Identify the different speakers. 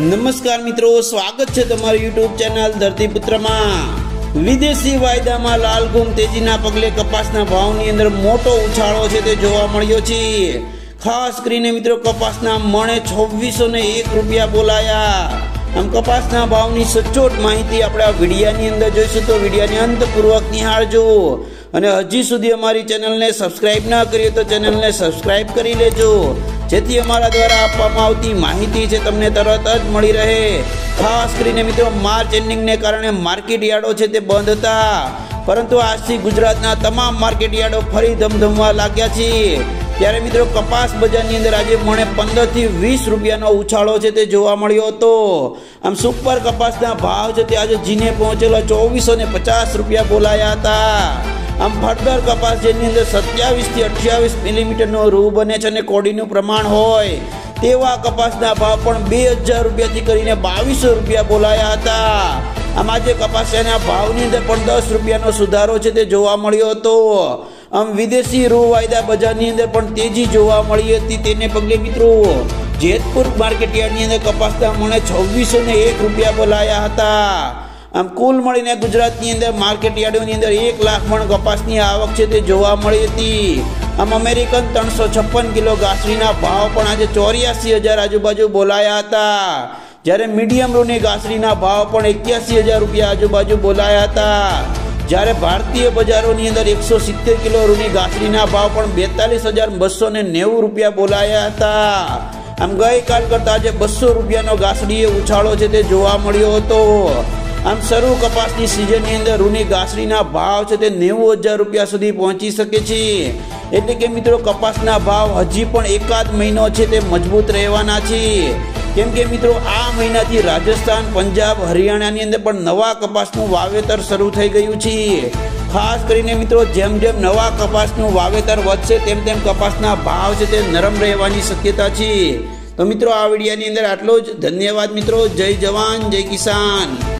Speaker 1: नमस्कार मित्रों, स्वागत है तमारी यूट्यूब चैनल धरतीपुत्र में। विदेशी वायदा में लाल घूम तेजीना पगले कपासना भावनी अंदर मोटो उछाळो छे ते जोवा मळ्यो छे। खास करीने मित्रों कपासना मणे 2601 रुपया बोलाया। आम कपासना भावनी सचोट माहिती आपणे विडियानी अंदर जोईशुं तो विडियाने अंतपूर्वक निहाळजो। અને હજી સુધી અમારી ચેનલને સબસ્ક્રાઇબ ના કરી તો ચેનલને સબસ્ક્રાઇબ કરી લેજો, જેથી અમારા દ્વારા આપવામાં આવતી માહિતી છે તમને તરત જ મળી રહે। ખાસ કરીને મિત્રો માર્ચ એન્ડિંગને કારણે માર્કેટ યાર્ડો છે તે બંધ હતા, પરંતુ આજથી ગુજરાતના તમામ માર્કેટ યાર્ડો ફરી ધમધમવા લાગ્યા છે। ત્યારે મિત્રો કપાસ બજારની અંદર આજે મણે 15 થી 20 રૂપિયાનો ઉછાળો છે તે જોવા મળ્યો હતો। આમ સુપર કપાસના ભાવ છે તે આજે જીને પહોંચેલો 2450 રૂપિયા બોલાયા હતા। आम फर्दर कपास जेनी अंदर 27 થી 28 मिलीमीटर नो रू बने छे ने कोडीनुं प्रमाण होय तेवा कपासना भाव पण 2000 रुपया थी करीने 2200 रुपया बोलाया हता। आम आजे कपासियाना भावनी अंदर पण 10 रुपयानो सुधारो छे ते जोवा मळ्यो हतो। आम विदेशी रू वायदा बजारनी अंदर पण तेजी जोवा मळी हती, तेने पगले मित्रों जेतपुर मार्केट यार्डनी अंदर कपासना मणे 2601 रुपया बोलाया हता। आम कुल मळीने गुजरातनी अंदर मार्केट यार्डोनी अंदर 1 लाख मण कपासनी आवक छे ते जोवा मळी हती। आम अमेरिकन 356 किलो घासरीना भाव पण आज 84,000 आजुबाजु बोलाया हता, ज्यारे मीडियम रूनी घासरीना भाव पण 81,000 रुपया आजुबाजु बोलाया हता। ज्यारे भारतीय बजारोनी अंदर 170 किलो रूनी घासरीना भाव पण 42,290 रुपया बोलाया हता। आम गई काल करता आज 200 रुपयानो घासरीए उछाळो छे ते जोवा मळ्यो हतो। आम शरू कपासनी सीजननी अंदर रूनी घासरीना भाव छे ते 90,000 रुपया सुधी पहोंची शके छे। एटले के मित्रों कपासना भाव हजी पण एकाद महीनो छे ते मजबूत रहेवाना छे, केम के मित्रों आ महीनाथी राजस्थान, पंजाब, हरियाणानी अंदर पण नवा कपासनुं वावेतर शरू थई गयुं छे। खास करीने मित्रों जेम जेम नवा कपासनुं वावेतर वधशे तेम तेम कपासना भाव छे ते नरम रहेवानी शक्यता छे। तो मित्रों आ विडियोनी अंदर आटलो ज। धन्यवाद मित्रों। जय जवान जय किसान।